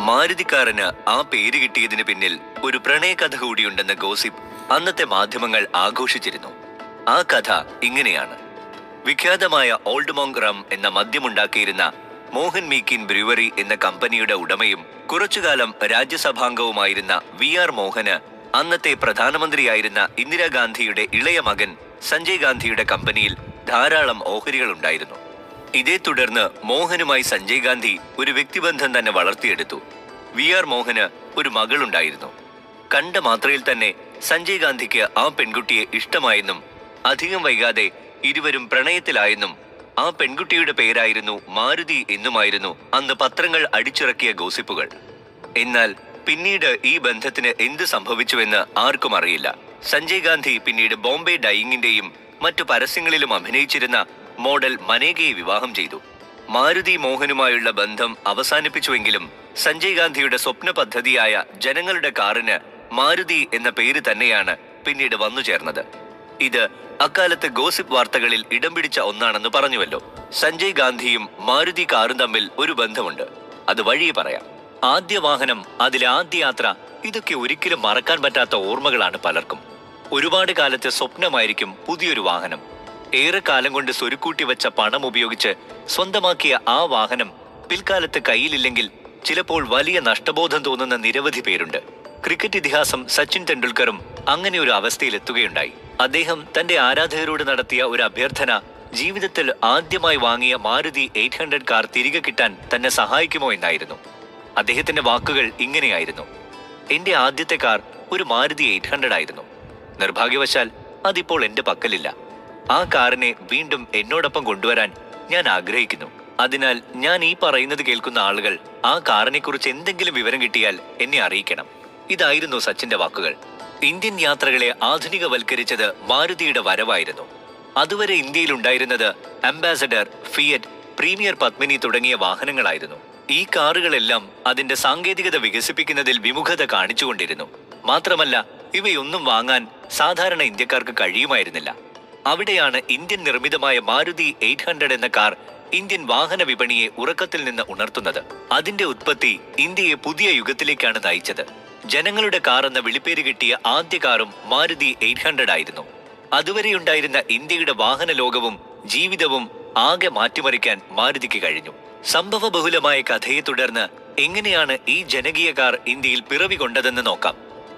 മാരുതിക്കാരന് ആ പേര് കിട്ടിയതിന് പിന്നിൽ ഒരു പ്രണയകഥ കൂടിയുണ്ടെന്ന ഗോസിപ്പ് അന്നത്തെ മാധ്യമങ്ങൾ ആഘോഷിച്ചിരുന്നു. ആ കഥ ഇങ്ങനെയാണ്. വിഖ്യാതമായ ഓൾഡ് മോങ് റം എന്ന മദ്യമുണ്ടാക്കിയിരുന്ന മോഹൻ മീക്കിൻ ബ്രൂവറി എന്ന കമ്പനിയുടെ ഉടമയും കുറച്ചുകാലം രാജ്യസഭാംഗവുമായിരുന്ന VR മോഹന് അന്നത്തെ പ്രധാനമന്ത്രിയായിരുന്ന ഇന്ദിരാഗാന്ധിയുടെ ഇളയ മകൻ സഞ്ജയ് ഗാന്ധിയുടെ കമ്പനിയിൽ ധാരാളം ഓഹരികൾ ഉണ്ടായിരുന്നു. ഇതേ തുടർന്ന് മോഹനുമായി സഞ്ജയ് ഗാന്ധി ഒരു വ്യക്തിബന്ധം തന്നെ വളർത്തിയെടുത്തു. VR മോഹന് ഒരു മകളുണ്ടായിരുന്നു. കണ്ട മാത്രയിൽ തന്നെ സഞ്ജയ് ഗാന്ധിക്ക് ആ പെൺകുട്ടിയെ ഇഷ്ടമായെന്നും അധികം വൈകാതെ ഇരുവരും പ്രണയത്തിലായെന്നും ആ പെൺകുട്ടിയുടെ പേരായിരുന്നു മാരുതി എന്നുമായിരുന്നു അന്ന് പത്രങ്ങൾ അടിച്ചിറക്കിയ ഗോസിപ്പുകൾ. എന്നാൽ പിന്നീട് ഈ ബന്ധത്തിന് എന്ത് സംഭവിച്ചുവെന്ന് ആർക്കും അറിയില്ല. സഞ്ജയ് ഗാന്ധി പിന്നീട് ബോംബെ ഡൈയിങ്ങിന്റെയും മറ്റു പരസ്യങ്ങളിലും അഭിനയിച്ചിരുന്ന മോഡൽ മനേകയെ വിവാഹം ചെയ്തു. മാരുതി മോഹനുമായുള്ള ബന്ധം അവസാനിപ്പിച്ചുവെങ്കിലും സഞ്ജയ് ഗാന്ധിയുടെ സ്വപ്ന പദ്ധതിയായ ജനങ്ങളുടെ കാറിന് മാരുതി എന്ന പേര് തന്നെയാണ് പിന്നീട് വന്നു ചേർന്നത്. ഇത് അക്കാലത്ത് ഗോസിപ്പ് വാർത്തകളിൽ ഇടം പിടിച്ച ഒന്നാണെന്ന് പറഞ്ഞുവല്ലോ. സഞ്ജയ് ഗാന്ധിയും മാരുതി കാറും തമ്മിൽ ഒരു ബന്ധമുണ്ട്. അത് വഴിയെ പറയാം. ആദ്യ വാഹനം, അതിലെ ആദ്യ യാത്ര, ഇതൊക്കെ ഒരിക്കലും മറക്കാൻ പറ്റാത്ത ഓർമ്മകളാണ് പലർക്കും. ഒരുപാട് കാലത്തെ സ്വപ്നമായിരിക്കും പുതിയൊരു വാഹനം. ഏറെക്കാലം കൊണ്ട് സ്വരുക്കൂട്ടി വെച്ച പണം ഉപയോഗിച്ച് സ്വന്തമാക്കിയ ആ വാഹനം പിൽക്കാലത്ത് കയ്യിലില്ലെങ്കിൽ ചിലപ്പോൾ വലിയ നഷ്ടബോധം തോന്നുന്ന നിരവധി പേരുണ്ട്. ക്രിക്കറ്റ് ഇതിഹാസം സച്ചിൻ തെണ്ടുൽക്കറും അങ്ങനെ ഒരു അവസ്ഥയിലെത്തുകയുണ്ടായി. അദ്ദേഹം തന്റെ ആരാധകരോട് നടത്തിയ ഒരു അഭ്യർത്ഥന ജീവിതത്തിൽ ആദ്യമായി വാങ്ങിയ മാരുതി 800 കാർ തിരികെ കിട്ടാൻ തന്നെ സഹായിക്കുമോ എന്നായിരുന്നു. അദ്ദേഹത്തിന്റെ വാക്കുകൾ ഇങ്ങനെയായിരുന്നു: എന്റെ ആദ്യത്തെ കാർ ഒരു മാരുതി 800 ആയിരുന്നു. നിർഭാഗ്യവശാൽ അതിപ്പോൾ എന്റെ പക്കലില്ല. ആ കാറിനെ വീണ്ടും എന്നോടൊപ്പം കൊണ്ടുവരാൻ ഞാൻ ആഗ്രഹിക്കുന്നു. അതിനാൽ ഞാൻ ഈ പറയുന്നത് കേൾക്കുന്ന ആളുകൾ ആ കാറിനെ കുറിച്ച് എന്തെങ്കിലും വിവരം കിട്ടിയാൽ എന്നെ അറിയിക്കണം. ഇതായിരുന്നു സച്ചിന്റെ വാക്കുകൾ. ഇന്ത്യൻ യാത്രകളെ ആധുനികവൽക്കരിച്ചത് മാരുതിയുടെ വരവായിരുന്നു. അതുവരെ ഇന്ത്യയിൽ ഉണ്ടായിരുന്നത് അംബാസഡർ, ഫിയറ്റ്, പ്രീമിയർ പത്മിനി തുടങ്ങിയ വാഹനങ്ങളായിരുന്നു. ഈ കാറുകളെല്ലാം അതിന്റെ സാങ്കേതികത വികസിപ്പിക്കുന്നതിൽ വിമുഖത കാണിച്ചുകൊണ്ടിരുന്നു. മാത്രമല്ല, ഇവയൊന്നും വാങ്ങാൻ സാധാരണ ഇന്ത്യക്കാർക്ക് കഴിയുമായിരുന്നില്ല. അവിടെയാണ് ഇന്ത്യൻ നിർമ്മിതമായ മാരുതി 800 എന്ന കാർ ഇന്ത്യൻ വാഹന വിപണിയെ ഉറക്കത്തിൽ നിന്ന് ഉണർത്തുന്നത്. അതിന്റെ ഉത്പത്തി ഇന്ത്യയെ പുതിയ യുഗത്തിലേക്കാണ് നയിച്ചത്. ജനങ്ങളുടെ കാർ എന്ന വിളിപ്പേര് കിട്ടിയ ആദ്യ കാറും മാരുതി 800 ആയിരുന്നു. അതുവരെയുണ്ടായിരുന്ന ഇന്ത്യയുടെ വാഹന ലോകവും ജീവിതവും ആകെ മാറ്റിമറിക്കാൻ മാരുതിക്ക് കഴിഞ്ഞു. സംഭവബഹുലമായ കഥയെ തുടർന്ന് എങ്ങനെയാണ് ഈ ജനകീയ കാർ ഇന്ത്യയിൽ പിറവി കൊണ്ടതെന്ന് നോക്കാം.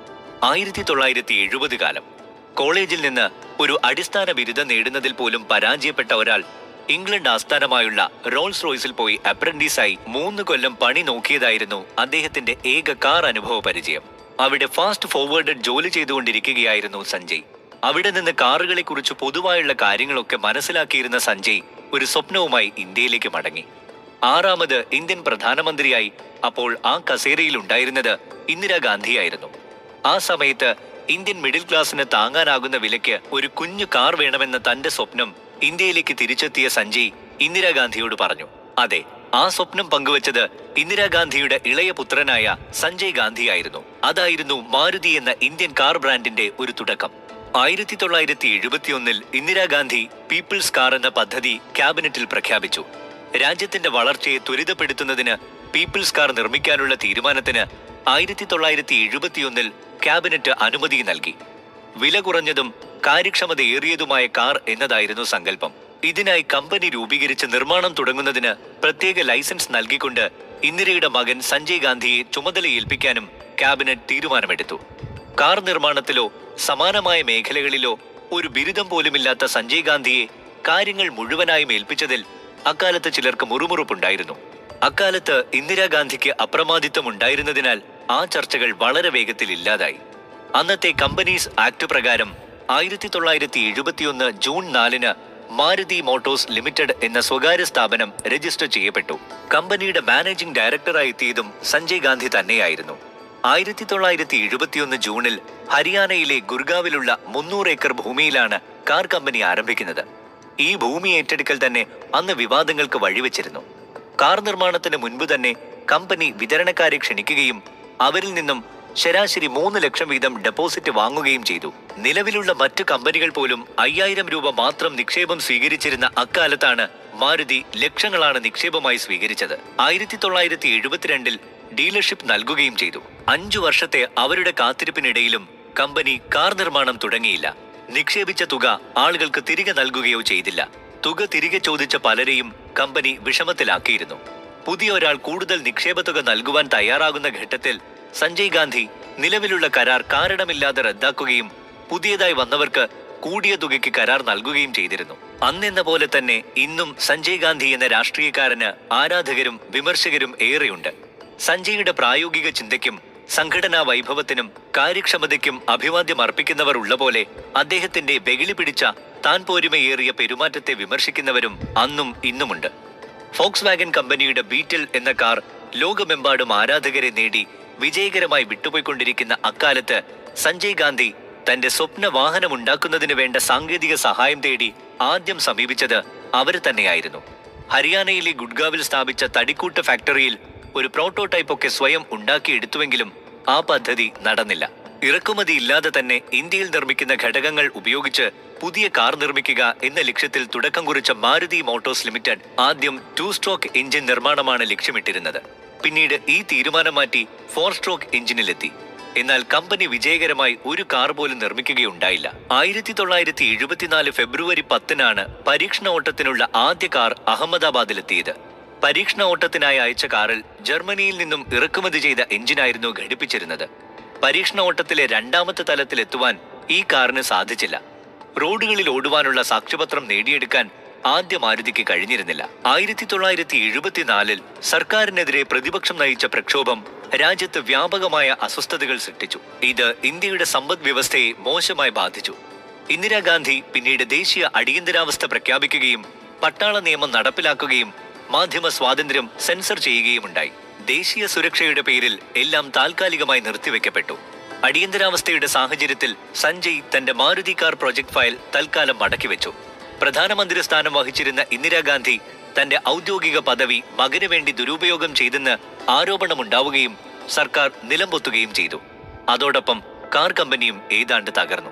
1970 കാലം. കോളേജിൽ നിന്ന് ഒരു അടിസ്ഥാന ബിരുദം നേടുന്നതിൽ പോലും പരാജയപ്പെട്ട ഒരാൾ ഇംഗ്ലണ്ട് ആസ്ഥാനമായുള്ള റോൾസ് റോയ്സിൽ പോയി അപ്രന്റീസായി 3 കൊല്ലം പണി നോക്കിയതായിരുന്നു അദ്ദേഹത്തിന്റെ ഏക കാർ അനുഭവ പരിചയം. അവിടെ ഫാസ്റ്റ് ഫോർവേഡ് ജോലി ചെയ്തുകൊണ്ടിരിക്കുകയായിരുന്നു സഞ്ജയ്. അവിടെ നിന്ന് കാറുകളെ കുറിച്ച് പൊതുവായുള്ള കാര്യങ്ങളൊക്കെ മനസ്സിലാക്കിയിരുന്ന സഞ്ജയ് ഒരു സ്വപ്നവുമായി ഇന്ത്യയിലേക്ക് മടങ്ങി. 6ാമത് ഇന്ത്യൻ പ്രധാനമന്ത്രിയായി അപ്പോൾ ആ കസേരയിൽ ഉണ്ടായിരുന്നത് ഇന്ദിരാഗാന്ധിയായിരുന്നു. ആ സമയത്ത് ഇന്ത്യൻ മിഡിൽ ക്ലാസിന് താങ്ങാനാകുന്ന വിലയ്ക്ക് ഒരു കുഞ്ഞു കാർ വേണമെന്ന തന്റെ സ്വപ്നം ഇന്ത്യയിലേക്ക് തിരിച്ചെത്തിയ സഞ്ജയ് ഇന്ദിരാഗാന്ധിയോട് പറഞ്ഞു. അതെ, ആ സ്വപ്നം പങ്കുവച്ചത് ഇന്ദിരാഗാന്ധിയുടെ ഇളയ പുത്രനായ സഞ്ജയ് ഗാന്ധിയായിരുന്നു. അതായിരുന്നു മാരുതി എന്ന ഇന്ത്യൻ കാർ ബ്രാൻഡിന്റെ ഒരു തുടക്കം. 1971 ഇന്ദിരാഗാന്ധി പീപ്പിൾസ് കാർ എന്ന പദ്ധതി ക്യാബിനറ്റിൽ പ്രഖ്യാപിച്ചു. രാജ്യത്തിന്റെ വളർച്ചയെ ത്വരിതപ്പെടുത്തുന്നതിന് പീപ്പിൾസ് കാർ നിർമ്മിക്കാനുള്ള തീരുമാനത്തിന് 1971 ക്യാബിനറ്റ് അനുമതി നൽകി. വില കുറഞ്ഞതും കാര്യക്ഷമതയേറിയതുമായ കാർ എന്നതായിരുന്നു സങ്കല്പം. ഇതിനായി കമ്പനി രൂപീകരിച്ച് നിർമ്മാണം തുടങ്ങുന്നതിന് പ്രത്യേക ലൈസൻസ് നൽകിക്കൊണ്ട് ഇന്ദിരയുടെ മകൻ സഞ്ജയ് ഗാന്ധിയെ ചുമതലയേൽപ്പിക്കാനും ക്യാബിനറ്റ് തീരുമാനമെടുത്തു. കാർ നിർമ്മാണത്തിലോ സമാനമായ മേഖലകളിലോ ഒരു ബിരുദം പോലുമില്ലാത്ത സഞ്ജയ് ഗാന്ധിയെ കാര്യങ്ങൾ മുഴുവനായും ഏൽപ്പിച്ചതിൽ അക്കാലത്ത് ചിലർക്ക് മുറുമുറുപ്പുണ്ടായിരുന്നു. അക്കാലത്ത് ഇന്ദിരാഗാന്ധിക്ക് അപ്രമാദിത്വം ഉണ്ടായിരുന്നതിനാൽ ആ ചർച്ചകൾ വളരെ വേഗത്തിൽ ഇല്ലാതായി. അന്നത്തെ കമ്പനീസ് ആക്ട് പ്രകാരം 1971 ജൂൺ 4 മാരുതി മോട്ടോഴ്സ് ലിമിറ്റഡ് എന്ന സ്വകാര്യ സ്ഥാപനം രജിസ്റ്റർ ചെയ്യപ്പെട്ടു. കമ്പനിയുടെ മാനേജിംഗ് ഡയറക്ടറായി എത്തിയതും സഞ്ജയ് ഗാന്ധി തന്നെയായിരുന്നു. 1971 ജൂണിൽ ഹരിയാനയിലെ ഗുർഗാവിലുള്ള 300 ഏക്കർ ഭൂമിയിലാണ് കാർ കമ്പനി ആരംഭിക്കുന്നത്. ഈ ഭൂമി ഏറ്റെടുക്കൽ തന്നെ അന്ന് വിവാദങ്ങൾക്ക് വഴിവെച്ചിരുന്നു. കാർ നിർമ്മാണത്തിന് മുൻപ് തന്നെ കമ്പനി വിതരണക്കാരെ ക്ഷണിക്കുകയും അവരിൽ നിന്നും ശരാശരി 3 ലക്ഷം വീതം ഡെപ്പോസിറ്റ് വാങ്ങുകയും ചെയ്തു. നിലവിലുള്ള മറ്റു കമ്പനികൾ പോലും 5000 രൂപ മാത്രം നിക്ഷേപം സ്വീകരിച്ചിരുന്ന അക്കാലത്താണ് മാരുതി ലക്ഷങ്ങളാണ് നിക്ഷേപമായി സ്വീകരിച്ചത്. 1972 ഡീലർഷിപ്പ് നൽകുകയും ചെയ്തു. 5 വർഷത്തെ അവരുടെ കാത്തിരിപ്പിനിടയിലും കമ്പനി കാർ നിർമ്മാണം തുടങ്ങിയില്ല. നിക്ഷേപിച്ച തുക ആളുകൾക്ക് തിരികെ നൽകുകയോ ചെയ്തില്ല. തുക തിരികെ ചോദിച്ച പലരെയും കമ്പനി വിഷമത്തിലാക്കിയിരുന്നു. പുതിയ ഒരാൾ കൂടുതൽ നിക്ഷേപ തുക നൽകുവാൻ തയ്യാറാകുന്ന ഘട്ടത്തിൽ സഞ്ജയ് ഗാന്ധി നിലവിലുള്ള കരാർ കാരണമില്ലാതെ റദ്ദാക്കുകയും പുതിയതായി വന്നവർക്ക് കൂടിയ തുകയ്ക്ക് കരാർ നൽകുകയും ചെയ്തിരുന്നു. അന്നെന്ന പോലെ തന്നെ ഇന്നും സഞ്ജയ് ഗാന്ധി എന്ന രാഷ്ട്രീയക്കാരന് ആരാധകരും വിമർശകരും ഏറെയുണ്ട്. സഞ്ജയുടെ പ്രായോഗിക ചിന്തയ്ക്കും സംഘടനാ വൈഭവത്തിനും കാര്യക്ഷമതയ്ക്കും അഭിവാദ്യം അർപ്പിക്കുന്നവർ ഉള്ള പോലെ അദ്ദേഹത്തിന്റെ വെകിളി പിടിച്ച താൻ പോരുമയേറിയ പെരുമാറ്റത്തെ വിമർശിക്കുന്നവരും അന്നും ഇന്നുമുണ്ട്. ഫോക്സ് വാഗൻ കമ്പനിയുടെ ബീറ്റിൽ എന്ന കാർ ലോകമെമ്പാടും ആരാധകരെ നേടി വിജയകരമായി വിട്ടുപോയിക്കൊണ്ടിരിക്കുന്ന അക്കാലത്ത് സഞ്ജയ് ഗാന്ധി തന്റെ സ്വപ്ന വാഹനം ഉണ്ടാക്കുന്നതിന് വേണ്ട സാങ്കേതിക സഹായം തേടി ആദ്യം സമീപിച്ചത് അവർ തന്നെയായിരുന്നു. ഹരിയാനയിലെ ഗുഡ്ഗാവിൽ സ്ഥാപിച്ച തടിക്കൂട്ട് ഫാക്ടറിയിൽ ഒരു പ്രോട്ടോടൈപ്പ് ഒക്കെ സ്വയം ഉണ്ടാക്കിയെടുത്തുവെങ്കിലും ആ പദ്ധതി നടന്നില്ല. ഇറക്കുമതി ഇല്ലാതെ തന്നെ ഇന്ത്യയിൽ നിർമ്മിക്കുന്ന ഘടകങ്ങൾ ഉപയോഗിച്ച് പുതിയ കാർ നിർമ്മിക്കുക എന്ന ലക്ഷ്യത്തിൽ തുടക്കം കുറിച്ച മാരുതി മോട്ടോഴ്സ് ലിമിറ്റഡ് ആദ്യം 2 സ്ട്രോക്ക് എഞ്ചിൻ നിർമ്മാണമാണ് ലക്ഷ്യമിട്ടിരുന്നത്. പിന്നീട് ഈ തീരുമാനം മാറ്റി 4 സ്ട്രോക്ക് എഞ്ചിനിലെത്തി. എന്നാൽ കമ്പനി വിജയകരമായി ഒരു കാർ പോലും നിർമ്മിക്കുകയുണ്ടായില്ല. 1974 ഫെബ്രുവരി 10-നാണ് പരീക്ഷണ ഓട്ടത്തിനുള്ള ആദ്യ കാർ അഹമ്മദാബാദിലെത്തിയത്. പരീക്ഷണ ഓട്ടത്തിനായി അയച്ച കാറിൽ ജർമ്മനിയിൽ നിന്നും ഇറക്കുമതി ചെയ്ത എഞ്ചിനായിരുന്നു ഘടിപ്പിച്ചിരുന്നത്. പരീക്ഷണ ഓട്ടത്തിലെ 2ാമത്തെ തലത്തിലെത്തുവാൻ ഈ കാറിന് സാധിച്ചില്ല. റോഡുകളിൽ ഓടുവാനുള്ള സാക്ഷ്യപത്രം നേടിയെടുക്കാൻ ആദ്യ മാരുതിക്ക് കഴിഞ്ഞിരുന്നില്ല. 1974 സർക്കാരിനെതിരെ പ്രതിപക്ഷം നയിച്ച പ്രക്ഷോഭം രാജ്യത്ത് വ്യാപകമായ അസ്വസ്ഥതകൾ സൃഷ്ടിച്ചു. ഇത് ഇന്ത്യയുടെ സമ്പദ് വ്യവസ്ഥയെ മോശമായി ബാധിച്ചു. ഇന്ദിരാഗാന്ധി പിന്നീട് ദേശീയ അടിയന്തരാവസ്ഥ പ്രഖ്യാപിക്കുകയും പട്ടാള നിയമം നടപ്പിലാക്കുകയും മാധ്യമ സ്വാതന്ത്ര്യം സെൻസർ ചെയ്യുകയുമുണ്ടായി. ദേശീയ സുരക്ഷയുടെ പേരിൽ എല്ലാം താൽക്കാലികമായി നിർത്തിവെക്കപ്പെട്ടു. അടിയന്തരാവസ്ഥയുടെ സാഹചര്യത്തിൽ സഞ്ജയ് തന്റെ മാരുതി കാർ പ്രൊജക്ട് ഫയൽ തൽക്കാലം മടക്കിവെച്ചു. പ്രധാനമന്ത്രി സ്ഥാനം വഹിച്ചിരുന്ന ഇന്ദിരാഗാന്ധി തന്റെ ഔദ്യോഗിക പദവി മകന് വേണ്ടി ദുരുപയോഗം ചെയ്തെന്ന് ആരോപണമുണ്ടാവുകയും സർക്കാർ നിലംപൊത്തുകയും ചെയ്തു. അതോടൊപ്പം കാർ കമ്പനിയും ഏതാണ്ട് തകർന്നു.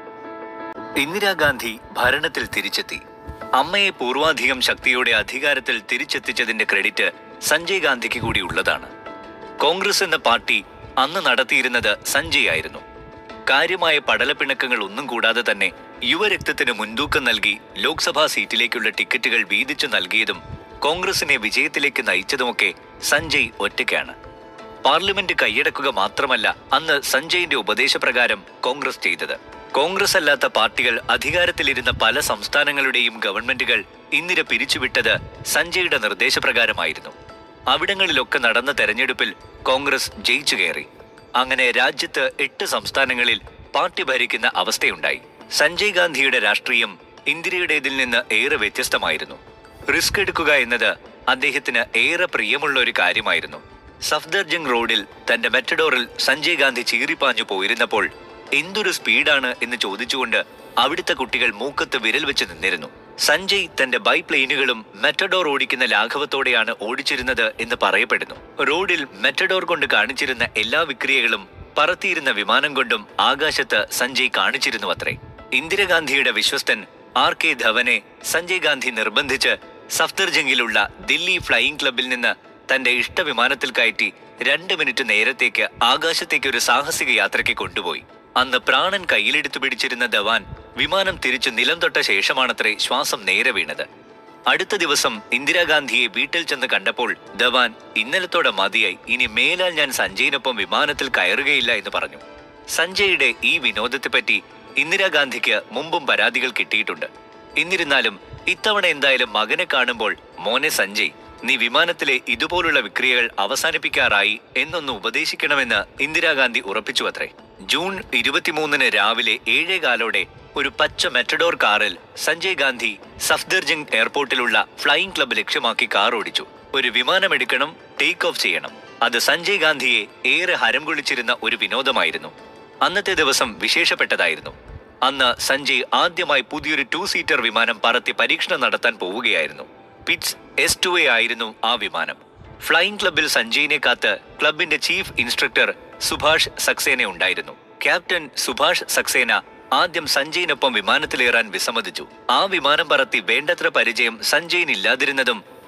ഇന്ദിരാഗാന്ധി ഭരണത്തിൽ തിരിച്ചെത്തി. അമ്മയെ പൂർവാധികം ശക്തിയോടെ അധികാരത്തിൽ തിരിച്ചെത്തിച്ചതിന്റെ ക്രെഡിറ്റ് സഞ്ജയ് ഗാന്ധിക്ക് കൂടി ഉള്ളതാണ്. കോൺഗ്രസ് എന്ന പാർട്ടി അന്ന് നടത്തിയിരുന്നത് സഞ്ജയ് ആയിരുന്നു. കാര്യമായ പടലപ്പിണക്കങ്ങൾ ഒന്നും കൂടാതെ തന്നെ യുവരക്തത്തിന് മുൻതൂക്കം നൽകി ലോക്സഭാ സീറ്റിലേക്കുള്ള ടിക്കറ്റുകൾ വീതിച്ചു നൽകിയതും കോൺഗ്രസിനെ വിജയത്തിലേക്ക് നയിച്ചതുമൊക്കെ സഞ്ജയ് ഒറ്റയ്ക്കാണ്. പാർലമെന്റ് കൈയടക്കുക മാത്രമല്ല അന്ന് സഞ്ജയിന്റെ ഉപദേശപ്രകാരം കോൺഗ്രസ് ചെയ്തത്. കോൺഗ്രസ് അല്ലാത്ത പാർട്ടികൾ അധികാരത്തിലിരുന്ന പല സംസ്ഥാനങ്ങളുടെയും ഗവൺമെന്റുകൾ ഇന്ദിര പിരിച്ചുവിട്ടത് സഞ്ജയുടെ നിർദ്ദേശപ്രകാരമായിരുന്നു. അവിടങ്ങളിലൊക്കെ നടന്ന തെരഞ്ഞെടുപ്പിൽ കോൺഗ്രസ് ജയിച്ചു കയറി. അങ്ങനെ രാജ്യത്ത് 8 സംസ്ഥാനങ്ങളിൽ പാർട്ടി ഭരിക്കുന്ന അവസ്ഥയുണ്ടായി. സഞ്ജയ് ഗാന്ധിയുടെ രാഷ്ട്രീയം ഇന്ദിരയുടേതിൽ നിന്ന് ഏറെ വ്യത്യസ്തമായിരുന്നു. റിസ്ക് എടുക്കുക എന്നത് അദ്ദേഹത്തിന് ഏറെ പ്രിയമുള്ള ഒരു കാര്യമായിരുന്നു. സഫ്ദർജംഗ് റോഡിൽ തന്റെ മെറ്റഡോറിൽ സഞ്ജയ് ഗാന്ധി ചീറിപ്പാഞ്ഞു പോയിരുന്നപ്പോൾ എന്തൊരു സ്പീഡാണ് എന്ന് ചോദിച്ചുകൊണ്ട് അവിടുത്തെ കുട്ടികൾ മൂക്കത്ത് വിരൽ വെച്ച് നിന്നിരുന്നു. സഞ്ജയ് തന്റെ ബൈപ്ലെയിനുകളും മെറ്റഡോർ ഓടിക്കുന്ന ലാഘവത്തോടെയാണ് ഓടിച്ചിരുന്നത് എന്ന് പറയപ്പെടുന്നു. റോഡിൽ മെറ്റഡോർ കൊണ്ട് കാണിച്ചിരുന്ന എല്ലാ വിക്രിയകളും പറത്തിയിരുന്ന വിമാനം കൊണ്ടും ആകാശത്ത് സഞ്ജയ് കാണിച്ചിരുന്നു അത്രേ. ഇന്ദിരാഗാന്ധിയുടെ വിശ്വസ്തൻ RK ധവനെ സഞ്ജയ് ഗാന്ധി നിർബന്ധിച്ച് സഫ്ദർജംഗിലുള്ള ദില്ലി ഫ്ലൈയിംഗ് ക്ലബിൽ നിന്ന് തന്റെ ഇഷ്ട വിമാനത്തിൽ കയറ്റി 2 മിനിറ്റ് നേരത്തേക്ക് ആകാശത്തേക്ക് ഒരു സാഹസിക യാത്രയ്ക്ക് കൊണ്ടുപോയി. അന്ന് പ്രാണൻ കയ്യിലെടുത്തു പിടിച്ചിരുന്ന ധവാൻ വിമാനം തിരിച്ചു നിലം തൊട്ട ശേഷമാണത്രേ ശ്വാസം നേരെ വീണത്. അടുത്ത ദിവസം ഇന്ദിരാഗാന്ധിയെ വീട്ടിൽ ചെന്ന് കണ്ടപ്പോൾ ധവാൻ ഇന്നലത്തോടെ മതിയായി, ഇനി മേലാൽ ഞാൻ സഞ്ജയിനൊപ്പം വിമാനത്തിൽ കയറുകയില്ല എന്ന് പറഞ്ഞു. സഞ്ജയുടെ ഈ വിനോദത്തെപ്പറ്റി ഇന്ദിരാഗാന്ധിക്ക് മുമ്പും പരാതികൾ കിട്ടിയിട്ടുണ്ട്. എന്നിരുന്നാലും ഇത്തവണ എന്തായാലും മകനെ കാണുമ്പോൾ മോനെ സഞ്ജയ്, നീ വിമാനത്തിലെ ഇതുപോലുള്ള വിക്രിയകൾ അവസാനിപ്പിക്കാറായി എന്നൊന്ന് ഉപദേശിക്കണമെന്ന് ഇന്ദിരാഗാന്ധി ഉറപ്പിച്ചു അത്രേ. ജൂൺ 23 രാവിലെ 7:15 ഒരു പച്ച മെറ്റഡോർ കാറിൽ സഞ്ജയ് ഗാന്ധി സഫ്ദർജംഗ് എയർപോർട്ടിലുള്ള ഫ്ലൈയിംഗ് ക്ലബ്ബ് ലക്ഷ്യമാക്കി കാർ ഓടിച്ചു. ഒരു വിമാനമെടുക്കണം, ടേക്ക് ഓഫ് ചെയ്യണം. അത് സഞ്ജയ് ഗാന്ധിയെ ഏറെ ഹരം കൊള്ളിച്ചിരുന്ന ഒരു വിനോദമായിരുന്നു. അന്നത്തെ ദിവസം വിശേഷപ്പെട്ടതായിരുന്നു. അന്ന് സഞ്ജയ് ആദ്യമായി പുതിയൊരു 2 സീറ്റർ വിമാനം പറത്തി പരീക്ഷണം നടത്താൻ പോവുകയായിരുന്നു. പിറ്റ്സ് S2A ആയിരുന്നു ആ വിമാനം. ഫ്ലൈയിംഗ് ക്ലബ്ബിൽ സഞ്ജയിനെ കാത്ത് ക്ലബിന്റെ ചീഫ് ഇൻസ്ട്രക്ടർ സുഭാഷ് സക്സേന ഉണ്ടായിരുന്നു. ക്യാപ്റ്റൻ സുഭാഷ് സക്സേന ആദ്യം സഞ്ജയിനൊപ്പം വിമാനത്തിലേറാൻ വിസമ്മതിച്ചു. ആ വിമാനം പറത്തി വേണ്ടത്ര പരിചയം സഞ്ജയിന് ഇല്ലാതിരുന്നതും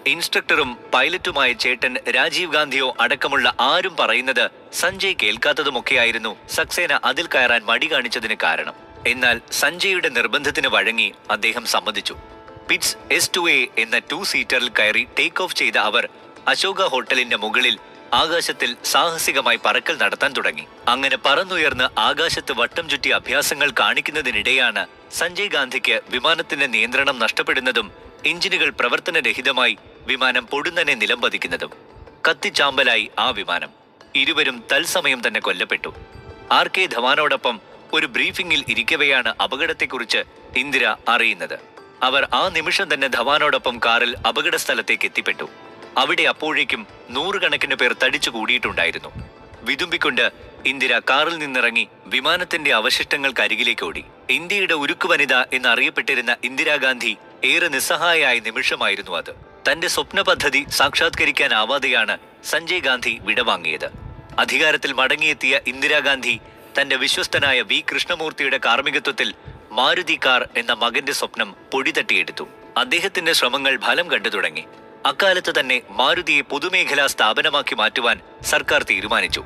ഇൻസ്ട്രക്ടറും പൈലറ്റുമായ ചേട്ടൻ രാജീവ് ഗാന്ധിയോ അടക്കമുള്ള ആരും പറയുന്നത് സഞ്ജയ് കേൾക്കാത്തതുമൊക്കെയായിരുന്നു സക്സേന അതിൽ കയറാൻ മടി കാണിച്ചതിന് കാരണം. എന്നാൽ സഞ്ജയുടെ നിർബന്ധത്തിന് വഴങ്ങി അദ്ദേഹം സമ്മതിച്ചു. പിറ്റ്സ് S2A എന്ന 2 സീറ്ററിൽ കയറി ടേക്ക് ഓഫ് ചെയ്ത അവർ അശോക ഹോട്ടലിന്റെ മുകളിൽ ആകാശത്തിൽ സാഹസികമായി പറക്കൽ നടത്താൻ തുടങ്ങി. അങ്ങനെ പറന്നുയർന്ന് ആകാശത്ത് വട്ടം ചുറ്റി അഭ്യാസങ്ങൾ കാണിക്കുന്നതിനിടെയാണ് സഞ്ജയ് ഗാന്ധിക്ക് വിമാനത്തിന്റെ നിയന്ത്രണം നഷ്ടപ്പെടുന്നതും എഞ്ചിനുകൾ പ്രവർത്തനരഹിതമായി വിമാനം പൊടുന്നനെ നിലംപതിക്കുന്നതും. കത്തിച്ചാമ്പലായി ആ വിമാനം. ഇരുവരും തത്സമയം തന്നെ കൊല്ലപ്പെട്ടു. RK ധവാനോടൊപ്പം ഒരു ബ്രീഫിംഗിൽ ഇരിക്കവെയാണ് അപകടത്തെക്കുറിച്ച് ഇന്ദിര അറിയുന്നത്. അവർ ആ നിമിഷം തന്നെ ധവാനോടൊപ്പം കാറിൽ അപകട സ്ഥലത്തേക്ക് എത്തിപ്പെട്ടു. അവിടെ അപ്പോഴേക്കും 100 കണക്കിന് പേർ തടിച്ചു കൂടിയിട്ടുണ്ടായിരുന്നു. വിതുമ്പിക്കൊണ്ട് ഇന്ദിര കാറിൽ നിന്നിറങ്ങി വിമാനത്തിന്റെ അവശിഷ്ടങ്ങൾക്കരികിലേക്ക് ഓടി. ഇന്ത്യയുടെ ഉരുക്കു വനിത എന്നറിയപ്പെട്ടിരുന്ന ഇന്ദിരാഗാന്ധി ഏറെ നിസ്സഹായായ നിമിഷമായിരുന്നു അത്. തന്റെ സ്വപ്ന പദ്ധതി സാക്ഷാത്കരിക്കാനാവാതെയാണ് സഞ്ജയ് ഗാന്ധി വിടവാങ്ങിയത്. അധികാരത്തിൽ മടങ്ങിയെത്തിയ ഇന്ദിരാഗാന്ധി തന്റെ വിശ്വസ്തനായ V കൃഷ്ണമൂർത്തിയുടെ കാർമ്മികത്വത്തിൽ മാരുതി കാർ എന്ന മകന്റെ സ്വപ്നം പൊടിതട്ടിയെടുത്തു. അദ്ദേഹത്തിന്റെ ശ്രമങ്ങൾ ഫലം കണ്ടു തുടങ്ങി. അക്കാലത്ത് തന്നെ മാരുതിയെ പൊതുമേഖലാ സ്ഥാപനമാക്കി മാറ്റുവാൻ സർക്കാർ തീരുമാനിച്ചു.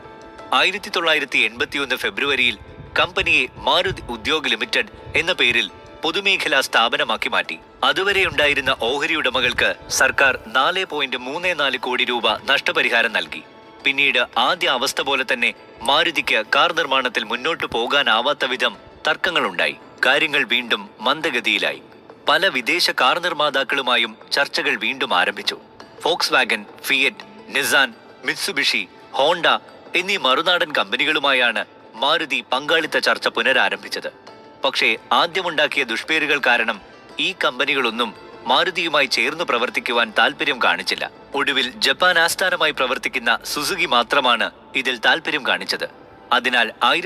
1981 ഫെബ്രുവരിയിൽ കമ്പനിയെ മാരുതി ഉദ്യോഗ് ലിമിറ്റഡ് എന്ന പേരിൽ പൊതുമേഖലാ സ്ഥാപനമാക്കി മാറ്റി. അതുവരെ ഉണ്ടായിരുന്ന ഓഹരി ഉടമകൾക്ക് സർക്കാർ 4.34 കോടി രൂപ നഷ്ടപരിഹാരം നൽകി. പിന്നീട് ആദ്യ അവസ്ഥ പോലെ തന്നെ മാരുതിക്ക് കാർ നിർമ്മാണത്തിൽ മുന്നോട്ടു പോകാനാവാത്ത വിധം തർക്കങ്ങളുണ്ടായി. കാര്യങ്ങൾ വീണ്ടും മന്ദഗതിയിലായി. പല വിദേശ കാർ നിർമ്മാതാക്കളുമായും ചർച്ചകൾ വീണ്ടും ആരംഭിച്ചു. Volkswagen, Fiat, Nissan, Mitsubishi, Honda എന്നീ മറുനാടൻ കമ്പനികളുമായാണ് മാരുതി പങ്കാളിത്ത ചർച്ച പുനരാരംഭിച്ചത്. പക്ഷേ ആദ്യമുണ്ടാക്കിയ ദുഷ്പേരുകൾ കാരണം ഈ കമ്പനികളൊന്നും മാരുതിയുമായി ചേർന്ന് പ്രവർത്തിക്കുവാൻ താൽപര്യം കാണിച്ചില്ല. ഒടുവിൽ ജപ്പാൻ ആസ്ഥാനമായി പ്രവർത്തിക്കുന്ന സുസുക്കി മാത്രമാണ് ഇതിൽ താൽപര്യം കാണിച്ചത്. അതിനാൽ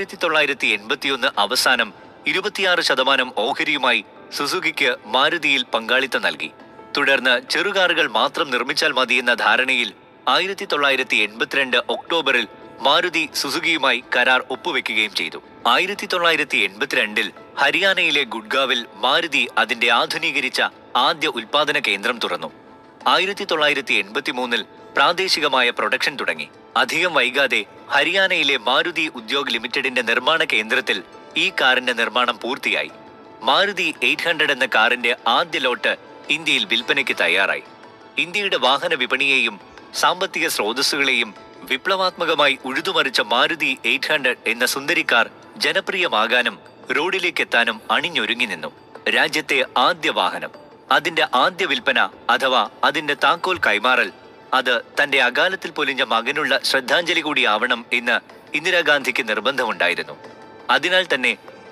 1981 അവസാനം 26% ഓഹരിയുമായി സുസുക്കിക്ക് മാരുതിയിൽ പങ്കാളിത്തം നൽകി. തുടർന്ന് ചെറുകാറുകൾ മാത്രം നിർമ്മിച്ചാൽ മതിയെന്ന ധാരണയിൽ 1982 ഒക്ടോബറിൽ മാരുതി സുസുക്കിയുമായി കരാർ ഒപ്പുവെക്കുകയും ചെയ്തു. 1982 ഹരിയാനയിലെ ഗുഡ്ഗാവിൽ മാരുതി അതിന്റെ ആധുനീകരിച്ച ആദ്യ ഉൽപാദന കേന്ദ്രം തുറന്നു. 1983 പ്രാദേശികമായ പ്രൊഡക്ഷൻ തുടങ്ങി. അധികം വൈകാതെ ഹരിയാനയിലെ മാരുതി ഉദ്യോഗ് ലിമിറ്റഡിന്റെ നിർമ്മാണ കേന്ദ്രത്തിൽ ഈ കാറിന്റെ നിർമ്മാണം പൂർത്തിയായി. മാരുതി 800 എന്ന കാറിന്റെ ആദ്യ ലോട്ട് ഇന്ത്യയിൽ വിൽപ്പനയ്ക്ക് തയ്യാറായി. ഇന്ത്യയുടെ വാഹന വിപണിയെയും സാമ്പത്തിക സ്രോതസ്സുകളെയും വിപ്ലവാത്മകമായി ഉഴുതുമറിച്ച മാരുതി 800 എന്ന സുന്ദരി കാർ ജനപ്രിയമാകാനും റോഡിലേക്കെത്താനും അണിഞ്ഞൊരുങ്ങി നിന്നു. രാജ്യത്തെ ആദ്യ വാഹനം, അതിന്റെ ആദ്യ വിൽപ്പന അഥവാ അതിന്റെ താക്കോൽ കൈമാറൽ, അത് തന്റെ അകാലത്തിൽ പൊലിഞ്ഞ മകനുള്ള ശ്രദ്ധാഞ്ജലി കൂടിയാവണം എന്ന് ഇന്ദിരാഗാന്ധിക്ക് നിർബന്ധമുണ്ടായിരുന്നു. അതിനാൽ തന്നെ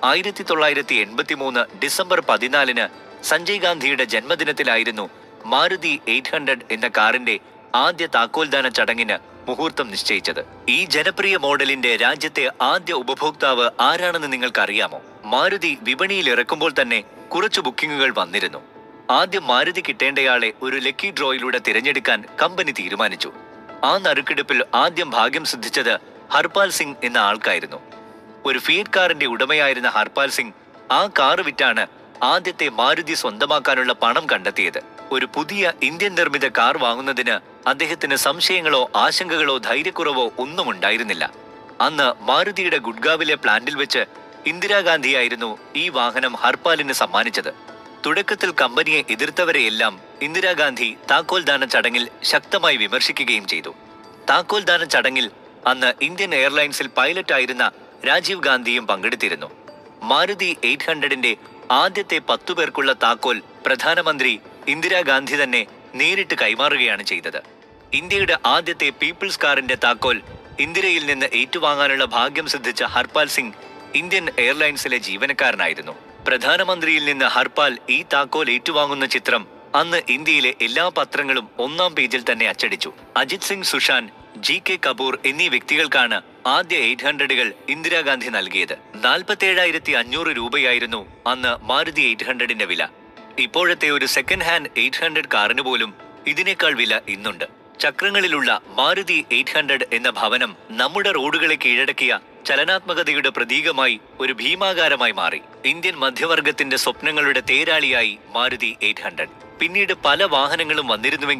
1983 ഡിസംബർ 14 സഞ്ജയ് ഗാന്ധിയുടെ ജന്മദിനത്തിലായിരുന്നു മാരുതി 800 എന്ന കാറിന്റെ ആദ്യ താക്കോൽദാന ചടങ്ങിന് മുഹൂർത്തം നിശ്ചയിച്ചത്. ഈ ജനപ്രിയ മോഡലിന്റെ രാജ്യത്തെ ആദ്യ ഉപഭോക്താവ് ആരാണെന്ന് നിങ്ങൾക്കറിയാമോ? മാരുതി വിപണിയിൽ ഇറക്കുമ്പോൾ തന്നെ കുറച്ചു ബുക്കിംഗുകൾ വന്നിരുന്നു. ആദ്യം മാരുതി കിട്ടേണ്ടയാളെ ഒരു ലക്കി ഡ്രോയിലൂടെ തിരഞ്ഞെടുക്കാൻ കമ്പനി തീരുമാനിച്ചു. ആ നറുക്കെടുപ്പിൽ ആദ്യം ഭാഗ്യം സിദ്ധിച്ചത് ഹർപാൽ സിംഗ് എന്ന ആൾക്കായിരുന്നു. ഒരു ഫിയറ്റ് കാറിന്റെ ഉടമയായിരുന്ന ഹർപാൽ സിംഗ് ആ കാർ വിറ്റാണ് ആദ്യത്തെ മാരുതി സ്വന്തമാക്കാനുള്ള പണം കണ്ടെത്തിയത്. ഒരു പുതിയ ഇന്ത്യൻ നിർമ്മിത കാർ വാങ്ങുന്നതിന് അദ്ദേഹത്തിന് സംശയങ്ങളോ ആശങ്കകളോ ധൈര്യക്കുറവോ ഒന്നും ഉണ്ടായിരുന്നില്ല. അന്ന് മാരുതിയുടെ ഗുഡ്ഗാവിലെ പ്ലാന്റിൽ വെച്ച് ഇന്ദിരാഗാന്ധിയായിരുന്നു ഈ വാഹനം ഹർപാലിന് സമ്മാനിച്ചത്. തുടക്കത്തിൽ കമ്പനിയെ എതിർത്തവരെയെല്ലാം ഇന്ദിരാഗാന്ധി താക്കോൽദാന ചടങ്ങിൽ ശക്തമായി വിമർശിക്കുകയും ചെയ്തു. താക്കോൽദാന ചടങ്ങിൽ അന്ന് ഇന്ത്യൻ എയർലൈൻസിൽ പൈലറ്റായിരുന്ന രാജീവ് ഗാന്ധിയും പങ്കെടുത്തിരുന്നു. മാരുതി 800ന്റെ ആദ്യത്തെ 10 പേർക്കുള്ള താക്കോൽ പ്രധാനമന്ത്രി ഇന്ദിരാഗാന്ധി തന്നെ നേരിട്ട് കൈമാറുകയാണ് ചെയ്തത്. ഇന്ത്യയുടെ ആദ്യത്തെ പീപ്പിൾസ് കാറിന്റെ താക്കോൽ ഇന്ദിരയിൽ നിന്ന് ഏറ്റുവാങ്ങാനുള്ള ഭാഗ്യം സിദ്ധിച്ച ഹർപാൽ സിംഗ് ഇന്ത്യൻ എയർലൈൻസിലെ ജീവനക്കാരനായിരുന്നു. പ്രധാനമന്ത്രിയിൽ നിന്ന് ഹർപാൽ ഈ താക്കോൽ ഏറ്റുവാങ്ങുന്ന ചിത്രം അന്ന് ഇന്ത്യയിലെ എല്ലാ പത്രങ്ങളും 1-ാം പേജിൽ തന്നെ അച്ചടിച്ചു. അജിത് സിംഗ് സുഷാൻ, GK കപൂർ എന്നീ വ്യക്തികൾക്കാണ് ആദ്യ 800കൾ ഇന്ദിരാഗാന്ധി നൽകിയത്. 47,500 രൂപയായിരുന്നു അന്ന് മാരുതി 800ന്റെ വില. ഇപ്പോഴത്തെ ഒരു സെക്കൻഡ് ഹാൻഡ് 800 കാറിന് പോലും ഇതിനേക്കാൾ വില ഇന്നുണ്ട്. ചക്രങ്ങളിലുള്ള മാരുതി 800 എന്ന ഭവനം നമ്മുടെ റോഡുകളെ കീഴടക്കിയ ചലനാത്മകതയുടെ പ്രതീകമായി ഒരു ഭീമാകാരമായി മാറി. ഇന്ത്യൻ മധ്യവർഗത്തിന്റെ സ്വപ്നങ്ങളുടെ തേരാളിയായി മാരുതി 800. പിന്നീട് പല വാഹനങ്ങളും വന്നിരുന്നുവെങ്കിലും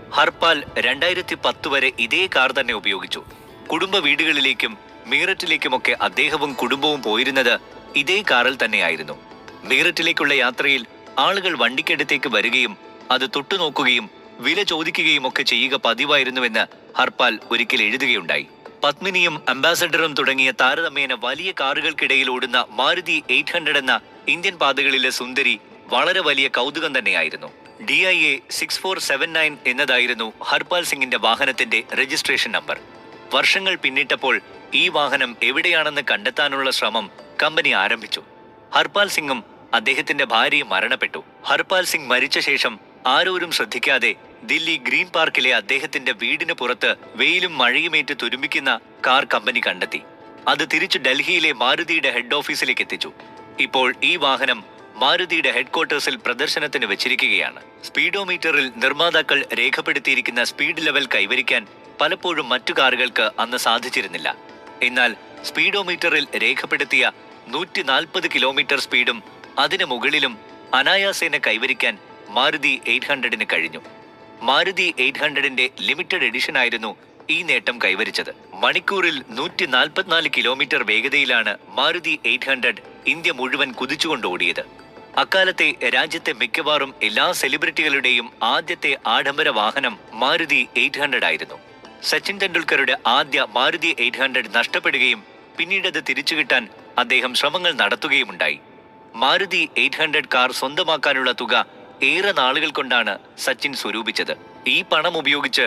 ഹർപാൽ 2010 വരെ ഇതേ കാർ തന്നെ ഉപയോഗിച്ചു. കുടുംബ വീടുകളിലേക്കും മീററ്റിലേക്കുമൊക്കെ അദ്ദേഹവും കുടുംബവും പോയിരുന്നത് ഇതേ കാറിൽ തന്നെയായിരുന്നു. മീററ്റിലേക്കുള്ള യാത്രയിൽ ആളുകൾ വണ്ടിക്കടുത്തേക്ക് വരികയും അത് തൊട്ടുനോക്കുകയും വില ചോദിക്കുകയും ഒക്കെ ചെയ്യുക പതിവായിരുന്നുവെന്ന് ഹർപാൽ ഒരിക്കൽ എഴുതുകയുണ്ടായി. പത്മിനിയും അംബാസഡറും തുടങ്ങിയ താരതമ്യേന വലിയ കാറുകൾക്കിടയിൽ ഓടുന്ന മാരുതി 800 എന്ന ഇന്ത്യൻ പാതകളിലെ സുന്ദരി വളരെ വലിയ കൗതുകം തന്നെയായിരുന്നു. DIA 6479 എന്നതായിരുന്നു ഹർപാൽ സിംഗിന്റെ വാഹനത്തിന്റെ രജിസ്ട്രേഷൻ നമ്പർ. വർഷങ്ങൾ പിന്നിട്ടപ്പോൾ ഈ വാഹനം എവിടെയാണെന്ന് കണ്ടെത്താനുള്ള ശ്രമം കമ്പനി ആരംഭിച്ചു. ഹർപാൽ സിംഗും അദ്ദേഹത്തിന്റെ ഭാര്യയും മരണപ്പെട്ടു. ഹർപാൽ സിംഗ് മരിച്ച ശേഷം ആരോരും ശ്രദ്ധിക്കാതെ ദില്ലി ഗ്രീൻ പാർക്കിലെ അദ്ദേഹത്തിന്റെ വീടിന് പുറത്ത് വെയിലും മഴയുമേറ്റ് തുരുമ്പിക്കുന്ന കാർ കമ്പനി കണ്ടെത്തി. അത് തിരിച്ചു ഡൽഹിയിലെ മാരുതിയുടെ ഹെഡ് ഓഫീസിലേക്ക് എത്തിച്ചു. ഇപ്പോൾ ഈ വാഹനം മാരുതിയുടെ ഹെഡ്ക്വാർട്ടേഴ്സിൽ പ്രദർശനത്തിന് വെച്ചിരിക്കുകയാണ്. സ്പീഡോമീറ്ററിൽ നിർമ്മാതാക്കൾ രേഖപ്പെടുത്തിയിരിക്കുന്ന സ്പീഡ് ലെവൽ കൈവരിക്കാൻ പലപ്പോഴും മറ്റു കാറുകൾക്ക് അന്ന് സാധിച്ചിരുന്നില്ല. എന്നാൽ സ്പീഡോമീറ്ററിൽ രേഖപ്പെടുത്തിയ 140 കിലോമീറ്റർ സ്പീഡും അതിന് മുകളിലും അനായാസേന കൈവരിക്കാൻ മാരുതി 800-ന് കഴിഞ്ഞു. മാരുതി 800-ന്റെ ലിമിറ്റഡ് എഡിഷൻ ആയിരുന്നു ഈ നേട്ടം കൈവരിച്ചത്. മണിക്കൂറിൽ 144 കിലോമീറ്റർ വേഗതയിലാണ് മാരുതി 800 ഇന്ത്യ മുഴുവൻ കുതിച്ചുകൊണ്ട് ഓടിയത്. അക്കാലത്തെ രാജ്യത്തെ മിക്കവാറും എല്ലാ സെലിബ്രിറ്റികളുടെയും ആദ്യത്തെ ആഡംബര വാഹനം മാരുതി 800 ആയിരുന്നു. സച്ചിൻ തെണ്ടുൽക്കറുടെ ആദ്യ മാരുതി 800 നഷ്ടപ്പെടുകയും പിന്നീടത് തിരിച്ചുകിട്ടാൻ അദ്ദേഹം ശ്രമങ്ങൾ നടത്തുകയുമുണ്ടായി. മാരുതി 800 കാർ സ്വന്തമാക്കാനുള്ള തുക ഏറെ നാളുകൾ കൊണ്ടാണ് സച്ചിൻ സ്വരൂപിച്ചത്. ഈ പണം ഉപയോഗിച്ച്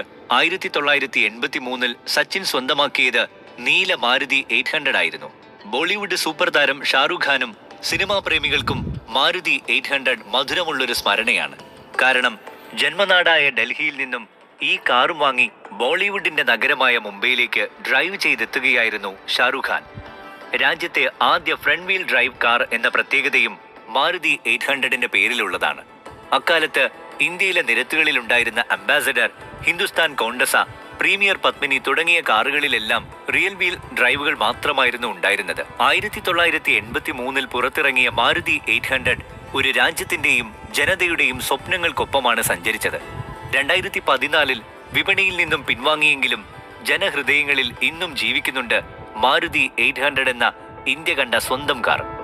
1983-ൽ സച്ചിൻ സ്വന്തമാക്കിയത് നീല മാരുതി 800 ആയിരുന്നു. ബോളിവുഡ് സൂപ്പർ താരം ഷാറുഖ് ഖാനും സിനിമാ പ്രേമികൾക്കും മാരുതി 800 മധുരമുള്ളൊരു സ്മരണയാണ്. കാരണം ജന്മനാടായ ഡൽഹിയിൽ നിന്നും ഈ കാറും വാങ്ങി ബോളിവുഡിന്റെ നഗരമായ മുംബൈയിലേക്ക് ഡ്രൈവ് ചെയ്തെത്തുകയായിരുന്നു ഷാറുഖ് ഖാൻ. രാജ്യത്തെ ആദ്യ ഫ്രണ്ട് വീൽ ഡ്രൈവ് കാർ എന്ന പ്രത്യേകതയും മാരുതി 800-ന്റെ പേരിലുള്ളതാണ്. അക്കാലത്ത് ഇന്ത്യയിലെ നിരത്തുകളിലുണ്ടായിരുന്ന Ambassador, Hindustan Contessa, Premier Padmini തുടങ്ങിയ കാറുകളിലെല്ലാം റിയൽ വീൽ ഡ്രൈവുകൾ മാത്രമായിരുന്നു ഉണ്ടായിരുന്നത്. 1983-ൽ പുറത്തിറങ്ങിയ മാരുതി 800 ഒരു രാജ്യത്തിന്റെയും ജനതയുടെയും സ്വപ്നങ്ങൾക്കൊപ്പമാണ് സഞ്ചരിച്ചത്. 2014-ൽ വിപണിയിൽ നിന്നും പിൻവാങ്ങിയെങ്കിലും ജനഹൃദയങ്ങളിൽ ഇന്നും ജീവിക്കുന്നുണ്ട് മാരുതി 800 എന്ന ഇന്ത്യ കണ്ട സ്വന്തം കാർ.